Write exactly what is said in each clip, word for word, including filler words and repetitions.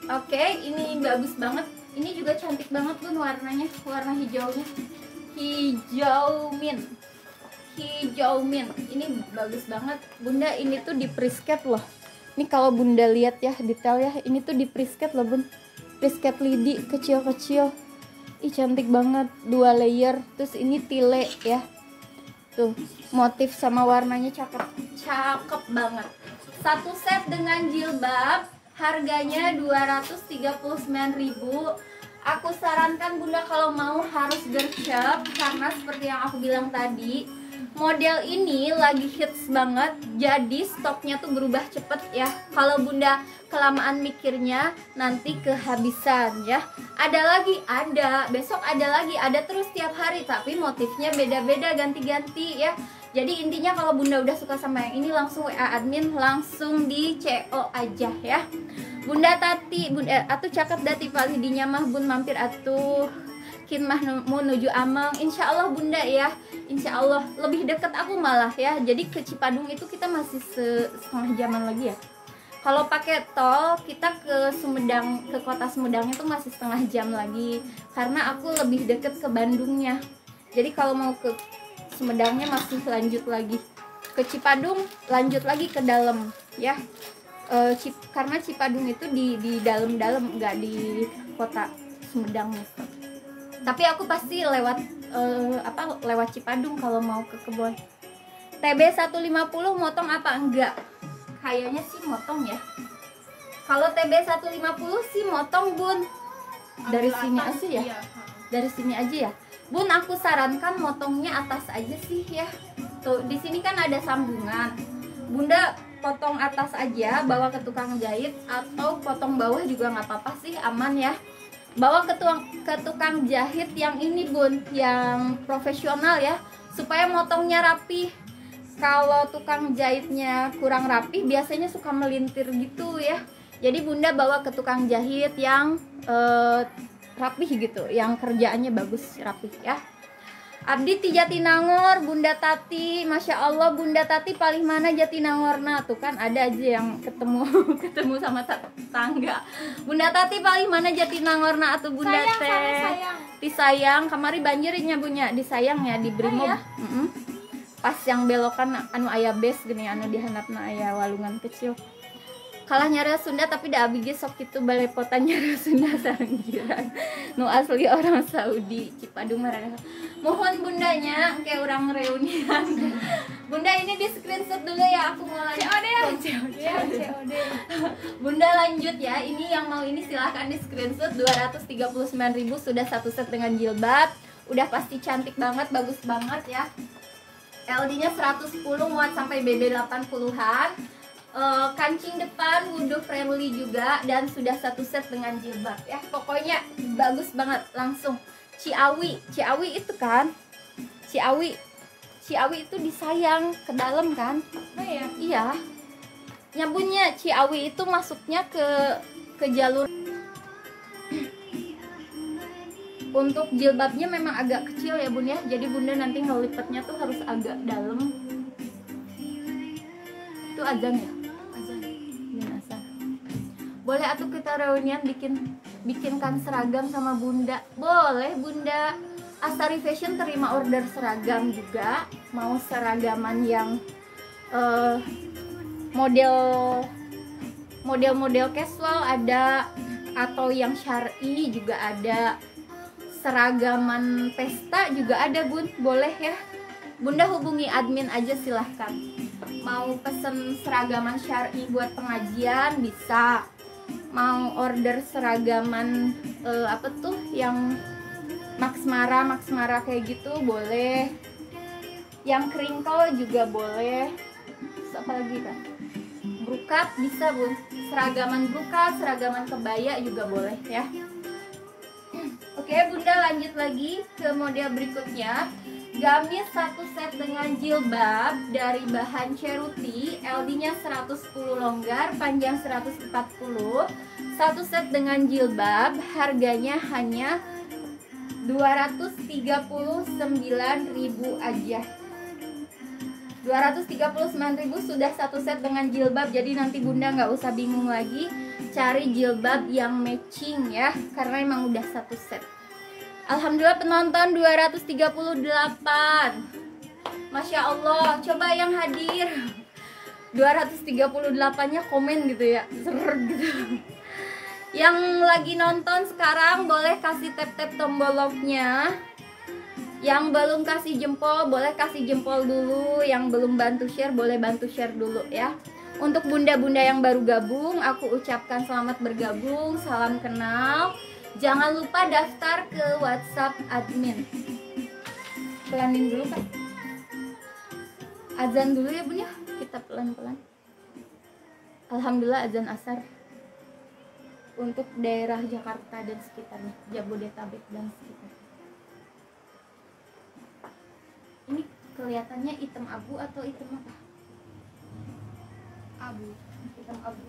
Oke, ini bagus banget. Ini juga cantik banget Bun warnanya, warna hijaunya. Hijau mint. Hijau mint. Ini bagus banget. Bunda ini tuh di prisket loh. Ini kalau Bunda lihat ya detail ya, ini tuh di prisket loh Bun. Prisket lidi kecil-kecil. Ih cantik banget, dua layer. Terus ini tile ya. Tuh, motif sama warnanya cakep. Cakep banget. Satu set dengan jilbab, harganya dua ratus tiga puluh sembilan ribu. Aku sarankan Bunda kalau mau harus gercep, karena seperti yang aku bilang tadi, model ini lagi hits banget, jadi stoknya tuh berubah cepet ya. Kalau Bunda kelamaan mikirnya nanti kehabisan ya. Ada lagi, ada, besok ada lagi, ada terus tiap hari, tapi motifnya beda-beda, ganti-ganti ya. Jadi intinya kalau Bunda udah suka sama yang ini, langsung W A admin, langsung di C O aja ya. Bunda Tati, Bunda, eh, atuh cakep dah tipe lidinya mah Bun, mampir atuh kin mah mau nuju Amang. Insya Allah Bunda ya, Insya Allah lebih deket aku malah ya. Jadi ke Cipadung itu kita masih se setengah jaman lagi ya. Kalau pakai tol kita ke Sumedang, ke kota Sumedang itu masih setengah jam lagi, karena aku lebih deket ke Bandungnya. Jadi kalau mau ke Sumedangnya masih lanjut lagi ke Cipadung, lanjut lagi ke dalam ya. E, Cip, karena Cipadung itu di di dalam-dalam, nggak di kota Sumedangnya. Tapi aku pasti lewat e, apa lewat Cipadung kalau mau ke kebun. T B seratus lima puluh motong apa enggak? Kayaknya sih motong ya. Kalau T B seratus lima puluh sih motong Bun. Dari sini aja ya. Dari sini aja ya. Bun, aku sarankan motongnya atas aja sih ya. Tuh, di sini kan ada sambungan. Bunda potong atas aja, bawa ke tukang jahit, atau potong bawah juga nggak apa-apa sih, aman ya. Bawa ke tukang, ke tukang jahit yang ini Bun, yang profesional ya, supaya motongnya rapi. Kalau tukang jahitnya kurang rapi, biasanya suka melintir gitu ya. Jadi Bunda bawa ke tukang jahit yang eh, rapih gitu, yang kerjaannya bagus, rapih ya. Abdi ti Jatinangor, Bunda Tati, Masya Allah Bunda Tati paling mana Jatinangorna. Tuh kan ada aja yang ketemu ketemu sama tetangga. Bunda Tati paling mana Jatinangorna atau Bunda sayang, Teh sayang. Disayang, kamari banjirnya Bunya, disayang ya di Brimob. Ya? Mm -mm. Pas yang belokan anu aya base gini, anu dihandapna aya walungan kecil. Kalah nyara Sunda tapi da abdi sok kitu balepotan nyara Sunda sareng jiran nu asli orang Saudi Cipadung marana. Mohon bundanya kayak orang reunian. Bunda ini di screenshot dulu ya, aku mau lanjut. C O D ya. C O D ya, C O D. Bunda lanjut ya. Ini yang mau ini silahkan di screenshot. Dua ratus tiga puluh sembilan ribu sudah satu set dengan jilbab. Udah pasti cantik banget, bagus banget ya. L D-nya seratus sepuluh muat sampai B B delapan puluhan. Uh, kancing depan wudhu friendly juga, dan sudah satu set dengan jilbab ya. Pokoknya bagus banget. Langsung Ciawi, Ciawi itu kan Ciawi, Ciawi itu disayang ke dalam kan? Oh iya. Iya. Nyambunnya Ciawi itu masuknya ke ke jalur. Untuk jilbabnya memang agak kecil ya Bun ya. Jadi Bunda nanti ngelipetnya tuh harus agak dalam. Itu azan ya? Boleh atuh kita reunian bikin bikinkan seragam sama Bunda. Boleh Bunda. Astari Fashion terima order seragam juga. Mau seragaman yang uh, model model-model casual ada, atau yang syar'i juga ada. Seragaman pesta juga ada Bun. Boleh ya. Bunda hubungi admin aja silahkan. Mau pesen seragaman syar'i buat pengajian bisa. Mau order seragaman uh, apa tuh yang maksmara maksmara kayak gitu boleh. Yang crinkle juga boleh. Terus apa lagi kan? Brukat bisa Bun. Seragaman brukat, seragaman kebaya juga boleh ya. Oke Bunda, lanjut lagi ke model berikutnya. Gamis satu set dengan jilbab dari bahan ceruti, L D-nya seratus sepuluh longgar, panjang seratus empat puluh. Satu set dengan jilbab, harganya hanya dua ratus tiga puluh sembilan ribu aja. dua ratus tiga puluh sembilan ribu sudah satu set dengan jilbab, jadi nanti Bunda nggak usah bingung lagi. cari jilbab yang matching ya, karena emang udah satu set. Alhamdulillah penonton dua ratus tiga puluh delapan. Masya Allah, coba yang hadir dua ratus tiga puluh delapan nya komen gitu ya, ser gitu. Yang lagi nonton sekarang boleh kasih tap-tap tombol love-nya. Yang belum kasih jempol boleh kasih jempol dulu. Yang belum bantu share boleh bantu share dulu ya. Untuk bunda-bunda yang baru gabung, aku ucapkan selamat bergabung, salam kenal. Jangan lupa daftar ke WhatsApp admin. Pelanin dulu kan. Azan dulu ya bun ya, kita pelan-pelan. Alhamdulillah azan asar untuk daerah Jakarta dan sekitarnya, Jabodetabek dan sekitar. Ini kelihatannya hitam abu atau hitam apa? Abu, hitam abu.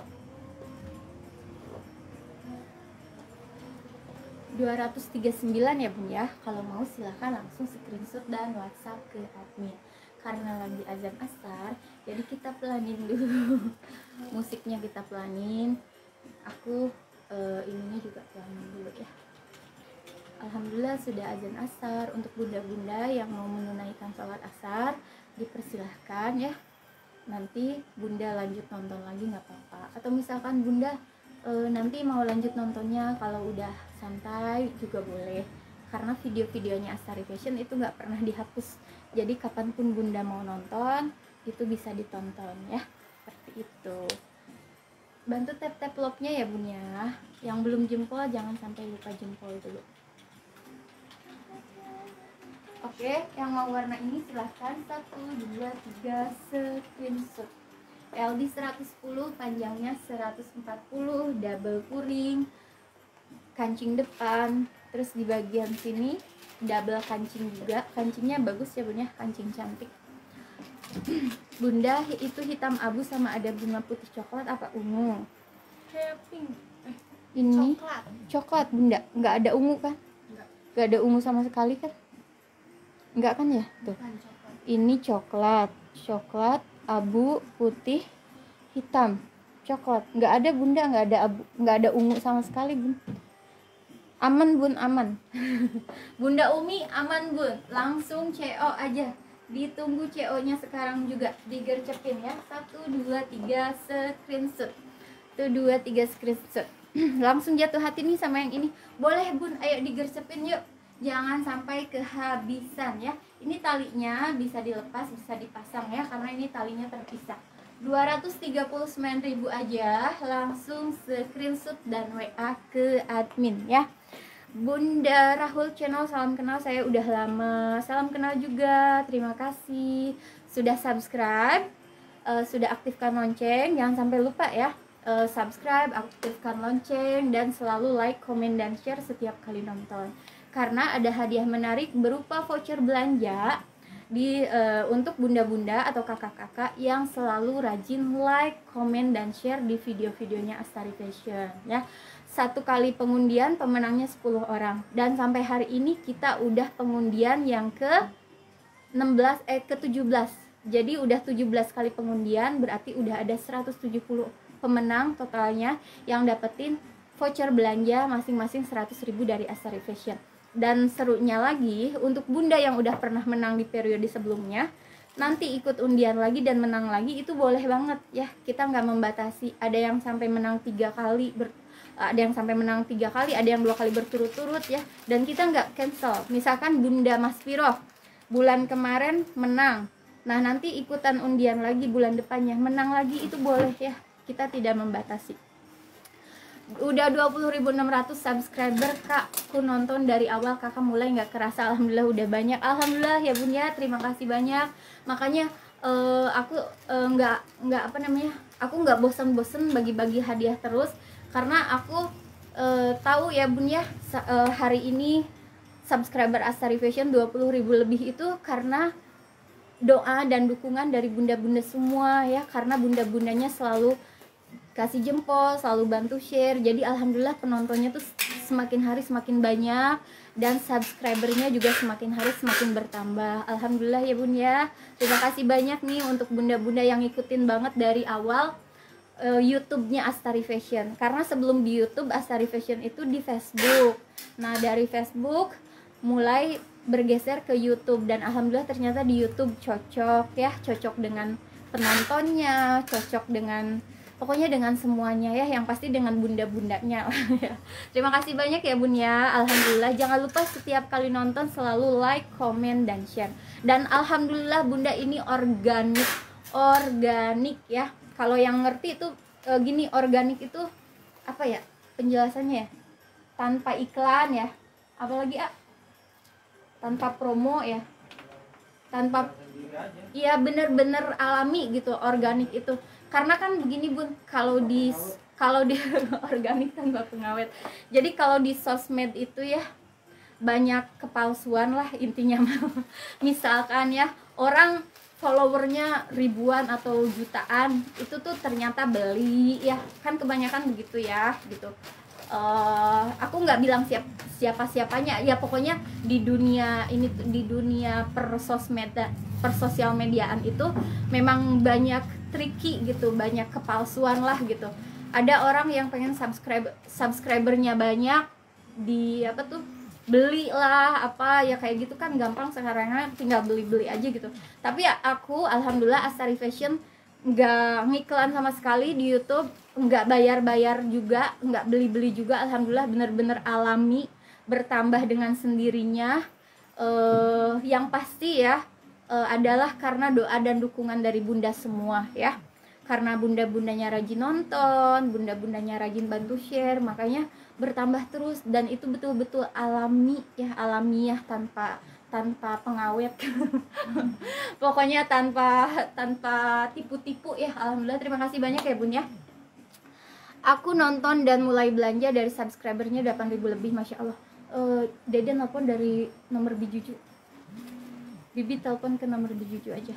dua ratus tiga puluh sembilan ya bun ya. Kalau mau silahkan langsung screenshot dan WhatsApp ke admin. Karena lagi azan asar, jadi kita pelanin dulu. Musiknya kita pelanin. Aku uh, ininya juga pelanin dulu ya. Alhamdulillah sudah azan asar. Untuk bunda-bunda yang mau menunaikan sholat asar, dipersilahkan ya. Nanti bunda lanjut nonton lagi nggak apa-apa. Atau misalkan bunda uh, nanti mau lanjut nontonnya kalau udah santai juga boleh. Karena video-videonya Astari Fashion itu nggak pernah dihapus. Jadi kapanpun bunda mau nonton itu bisa ditonton ya, seperti itu. Bantu tap-tap love-nya ya bun ya. Yang belum jempol jangan sampai lupa jempol dulu. Oke, yang mau warna ini silahkan satu, dua, tiga screenshot. L D seratus sepuluh, panjangnya seratus empat puluh, double puring, kancing depan, terus di bagian sini double kancing juga. Kancingnya bagus ya bun ya, kancing cantik. Bunda itu hitam abu sama ada bunga putih coklat apa ungu? Kayak pink. Eh, ini coklat. Coklat bunda, nggak ada ungu kan? Enggak. Nggak ada ungu sama sekali kan? Nggak kan ya? Tuh. Bukan coklat. Ini coklat, coklat, abu, putih, hitam, coklat. Nggak ada bunda, nggak ada abu, nggak ada ungu sama sekali bun. Aman bun, aman. Bunda Umi aman bun, langsung C O aja. Ditunggu C O-nya sekarang juga, digercepin ya. Satu, dua, tiga screenshot. Tuh dua, tiga screenshot. Langsung jatuh hati nih sama yang ini. Boleh bun, ayo digercepin yuk. Jangan sampai kehabisan ya. Ini talinya bisa dilepas, bisa dipasang ya, karena ini talinya terpisah. Dua ratus tiga puluh sembilan ribu aja. Langsung screenshot dan W A ke admin ya. Bunda Rahul Channel, salam kenal, saya udah lama. Salam kenal juga, terima kasih sudah subscribe, uh, sudah aktifkan lonceng. Jangan sampai lupa ya, uh, subscribe, aktifkan lonceng, dan selalu like, komen, dan share setiap kali nonton. Karena ada hadiah menarik berupa voucher belanja di uh, untuk bunda-bunda atau kakak-kakak yang selalu rajin like, komen, dan share di video-videonya Astari Fashion ya. Satu kali pengundian pemenangnya sepuluh orang, dan sampai hari ini kita udah pengundian yang ke enam belas eh ke tujuh belas. Jadi udah tujuh belas kali pengundian, berarti udah ada seratus tujuh puluh pemenang totalnya yang dapetin voucher belanja masing-masing seratus ribu dari Astari Fashion. Dan serunya lagi, untuk bunda yang udah pernah menang di periode sebelumnya, nanti ikut undian lagi dan menang lagi itu boleh banget ya. Kita nggak membatasi. Ada yang sampai menang tiga kali ber ada yang sampai menang tiga kali, ada yang dua kali berturut-turut ya, dan kita nggak cancel. Misalkan bunda Mas Piroh bulan kemarin menang, nah nanti ikutan undian lagi bulan depannya menang lagi, itu boleh ya, kita tidak membatasi. Udah dua puluh ribu enam ratus subscriber kak, aku nonton dari awal kakak mulai nggak kerasa, alhamdulillah udah banyak. Alhamdulillah ya bun ya, terima kasih banyak. Makanya uh, aku uh, nggak nggak apa namanya, aku nggak bosen-bosen bagi-bagi hadiah terus. Karena aku e, tahu ya bun ya, e, hari ini subscriber Astari Fashion dua puluh ribu lebih itu karena doa dan dukungan dari bunda-bunda semua ya. Karena bunda-bundanya selalu kasih jempol, selalu bantu share. Jadi alhamdulillah penontonnya tuh semakin hari semakin banyak, dan subscribernya juga semakin hari semakin bertambah. Alhamdulillah ya bun ya. Terima kasih banyak nih untuk bunda-bunda yang ngikutin banget dari awal. uh, YouTube-nya Astari Fashion. Karena sebelum di YouTube, Astari Fashion itu di Facebook. Nah, dari Facebook mulai bergeser ke YouTube, dan alhamdulillah ternyata di YouTube cocok ya, cocok dengan penontonnya, cocok dengan pokoknya dengan semuanya ya, yang pasti dengan bunda-bundanya. Terima kasih banyak ya Bun ya, alhamdulillah. Jangan lupa setiap kali nonton selalu like, comment, dan share. Dan alhamdulillah Bunda ini organik, organik ya. Kalau yang ngerti itu e, gini, organik itu apa ya penjelasannya ya, tanpa iklan ya, apalagi ah tanpa promo ya, tanpa, iya bener-bener alami gitu, organik itu. Karena kan begini Bun, kalau di kalau di organik tanpa pengawet, jadi kalau di sosmed itu ya banyak kepalsuan lah intinya. Misalkan ya, orang followernya ribuan atau jutaan, itu tuh ternyata beli ya, kan kebanyakan begitu ya gitu. Uh, aku nggak bilang siap, siapa siapanya ya, pokoknya di dunia ini, di dunia persosmed, persosial mediaan itu memang banyak tricky gitu, banyak kepalsuan lah gitu. Ada orang yang pengen subscribe subscribernya banyak, di apa tuh beli lah apa ya, kayak gitu kan gampang sekarang, tinggal beli-beli aja gitu. Tapi ya aku alhamdulillah Astari Fashion nggak ngiklan sama sekali di YouTube, nggak bayar-bayar juga, nggak beli-beli juga, alhamdulillah bener-bener alami, bertambah dengan sendirinya. Uh, yang pasti ya uh, adalah karena doa dan dukungan dari bunda semua ya, karena bunda-bundanya rajin nonton, bunda-bundanya rajin bantu share, makanya bertambah terus, dan itu betul-betul alami ya, alamiah, tanpa tanpa pengawet. Pokoknya tanpa tanpa tipu-tipu ya, alhamdulillah. Terima kasih banyak ya Bun ya. Aku nonton dan mulai belanja dari subscribernya delapan ribu lebih, masya Allah. uh, Dede nelpon dari nomor Bijuju, Bibi telepon ke nomor Bijuju aja.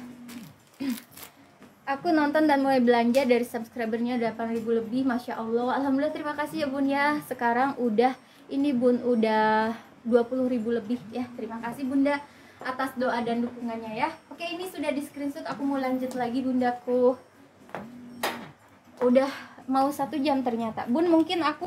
Aku nonton dan mulai belanja dari subscribernya delapan ribu lebih, masya Allah, alhamdulillah. Terima kasih ya Bun ya. Sekarang udah ini Bun, udah dua puluh ribu lebih ya. Terima kasih Bunda atas doa dan dukungannya ya. Oke, ini sudah di screenshot, aku mau lanjut lagi Bundaku. Udah mau satu jam ternyata Bun, mungkin aku